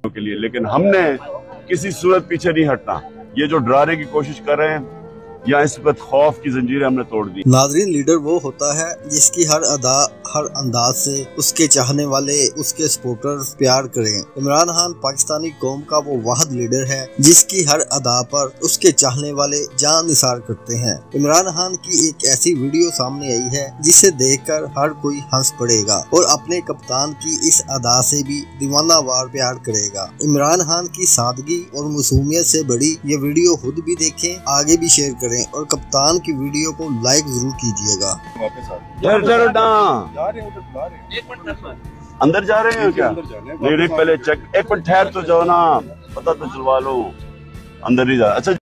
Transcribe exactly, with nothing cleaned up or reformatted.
के लिए, लेकिन हमने किसी सूरत पीछे नहीं हटना। ये जो डराने की कोशिश कर रहे हैं या इस वक्त खौफ की जंजीरें हमने तोड़ दी। नाज़रीन, लीडर वो होता है जिसकी हर अदा हर अंदाज से उसके चाहने वाले उसके सपोर्टर्स प्यार करें। इमरान खान पाकिस्तानी कौम का वो वाहिद लीडर है जिसकी हर अदा पर उसके चाहने वाले जान निसार करते हैं। इमरान खान की एक ऐसी वीडियो सामने आई है जिसे देखकर हर कोई हंस पड़ेगा और अपने कप्तान की इस अदा से भी दीवाना वार प्यार करेगा। इमरान खान की सादगी और मासूमियत से बड़ी ये वीडियो खुद भी देखें, आगे भी शेयर करें और कप्तान की वीडियो को लाइक जरूर कीजिएगा। अंदर जा रहे हैं क्या? नहीं नहीं, पहले चेक, एक मिनट ठहर तो जाओ ना, पता तो चलवा लो। अंदर नहीं जा। अच्छा।